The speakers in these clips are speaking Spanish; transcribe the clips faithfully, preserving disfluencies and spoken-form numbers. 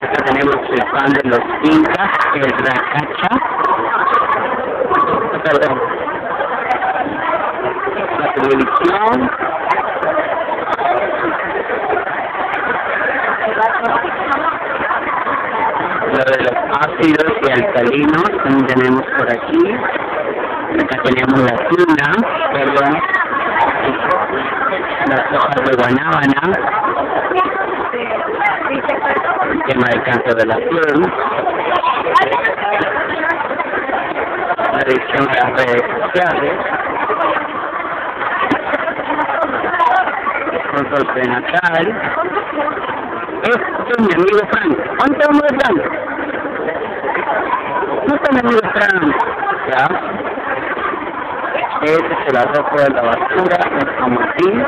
Acá tenemos el pan de los incas, el racacha. Perdón. La televisión. Lo de los ácidos y alcalinos también tenemos por aquí. Acá tenemos la tuna, perdón, las hojas de guanábana, el tema del cáncer de la piel, la adicción a las redes sociales, control prenatal. Este es mi amigo Frank. ¿Dónde está mi amigo Frank? ¿No está mi amigo Frank? ¿Ya? Este es el arrojo de la basura, el camotín,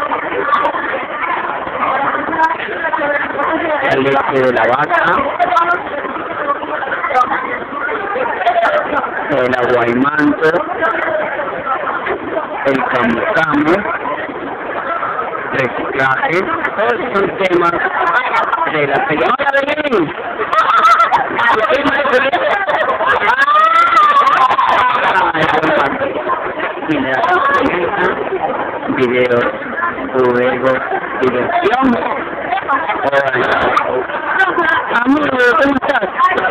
la leche de la vaca, el aguaimanto, el camu camu, reciclaje. Todos son temas de la película. ¡Hola, Belén! Videos, juegos, diversión. Amigo, ¿cómo estás?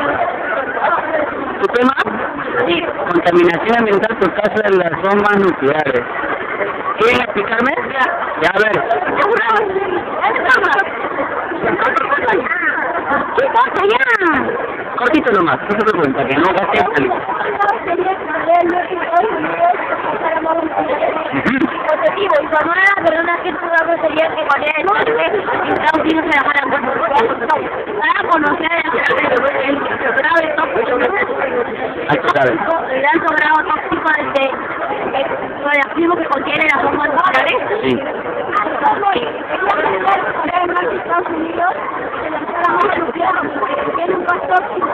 ¿Tu tema? Sí. Contaminación ambiental por causa de las bombas nucleares. ¿Quieren explicarme? Ya, a ver. ¿Qué pasa ya? Cortito nomás, no se preocupen, para que no gaste el saliva. Objetivo, informar a las personas que toda grosería que Corea del Norte y Estados Unidos se dejaran para conocer el grave tóxico, el alto grado tóxico de radioactivo que contiene las bombas nucleares. Sí. Estados Unidos se lanzó la bomba nuclear, tiene un gas tóxico.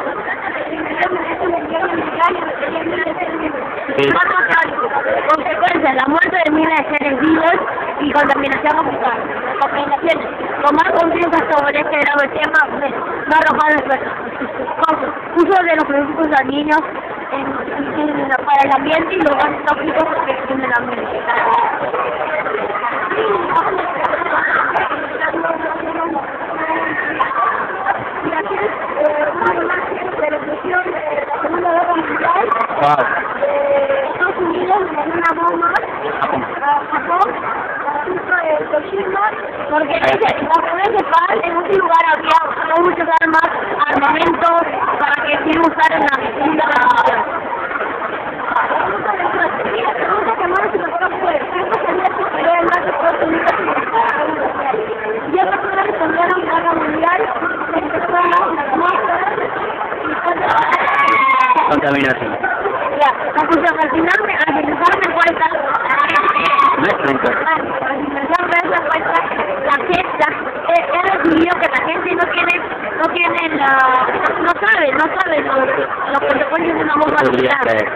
Sí. Consecuencia, la muerte de miles de seres vivos y contaminación ambiental. Recomendaciones. Tomar conciencia sobre este grave tema va a arrojar el uso de los productos dañinos en, en, en, para el ambiente y los gases tóxicos que existen en el ambiente. Wow. Estados Unidos en una bomba a Japón, justo de Hiroshima, porque bajo ese paz en un lugar había muchas armas, armamentos para que se usar en la Segunda Guerra Mundial. Y otras personas respondieron a la guerra mundial, Contaminación. ya, conclusión, al final, al finalizar me cuenta, No es tronco. al finalizar me cuenta, la gente, he recibido que la gente no tiene, no tiene la, no sabe, no sabe lo, lo que se pone en una bomba nuclear.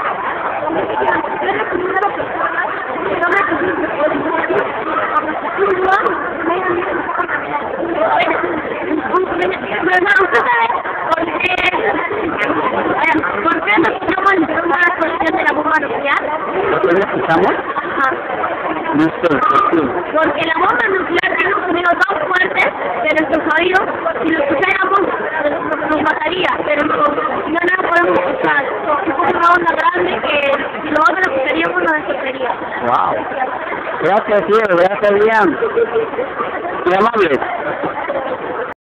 Pero no, usted sabe por qué, por qué nos estamos en una exposición de la bomba nuclear. ¿Por qué lo escuchamos? Ajá. No estoy, ¿por qué? Porque la bomba nuclear tiene un sonido tan fuerte que nuestros oídos, si lo escucháramos, nos, nos mataría, pero no, no la podemos escuchar. Es una onda grande que si lo otro lo escucharíamos nos desesperaría. Wow. Gracias, cielo, gracias, Liam. Muy amables.